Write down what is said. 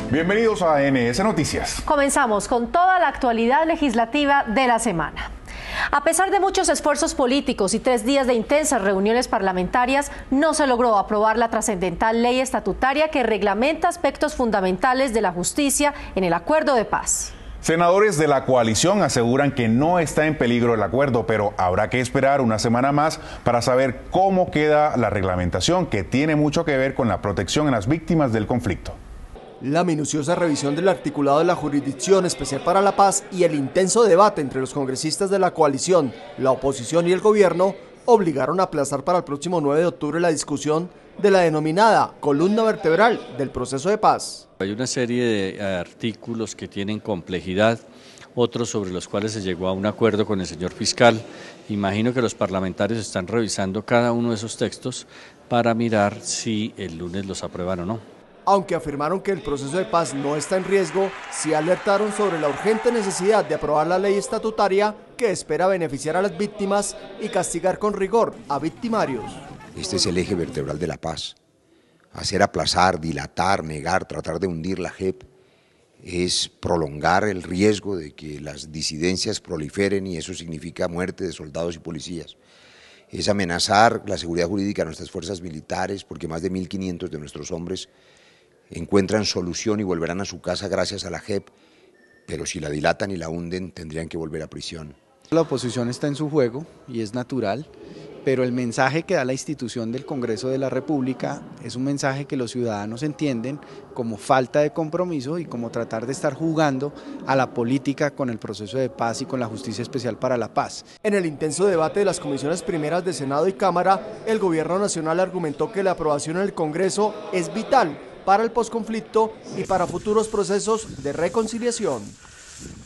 Bienvenidos a NS Noticias. Comenzamos con toda la actualidad legislativa de la semana. A pesar de muchos esfuerzos políticos y 3 días de intensas reuniones parlamentarias, no se logró aprobar la trascendental ley estatutaria que reglamenta aspectos fundamentales de la justicia en el acuerdo de paz. Senadores de la coalición aseguran que no está en peligro el acuerdo, pero habrá que esperar una semana más para saber cómo queda la reglamentación, que tiene mucho que ver con la protección a las víctimas del conflicto. La minuciosa revisión del articulado de la Jurisdicción Especial para la Paz y el intenso debate entre los congresistas de la coalición, la oposición y el gobierno obligaron a aplazar para el próximo 9 de octubre la discusión de la denominada columna vertebral del proceso de paz. Hay una serie de artículos que tienen complejidad, otros sobre los cuales se llegó a un acuerdo con el señor fiscal. Imagino que los parlamentarios están revisando cada uno de esos textos para mirar si el lunes los aprueban o no. Aunque afirmaron que el proceso de paz no está en riesgo, sí alertaron sobre la urgente necesidad de aprobar la ley estatutaria que espera beneficiar a las víctimas y castigar con rigor a victimarios. Este es el eje vertebral de la paz. Hacer aplazar, dilatar, negar, tratar de hundir la JEP es prolongar el riesgo de que las disidencias proliferen y eso significa muerte de soldados y policías. Es amenazar la seguridad jurídica de nuestras fuerzas militares porque más de 1.500 de nuestros hombres encuentran solución y volverán a su casa gracias a la JEP, pero si la dilatan y la hunden tendrían que volver a prisión. La oposición está en su juego y es natural, pero el mensaje que da la institución del Congreso de la República es un mensaje que los ciudadanos entienden como falta de compromiso y como tratar de estar jugando a la política con el proceso de paz y con la Justicia Especial para la Paz. En el intenso debate de las comisiones primeras de Senado y Cámara, el Gobierno Nacional argumentó que la aprobación en el Congreso es vital para el posconflicto y para futuros procesos de reconciliación.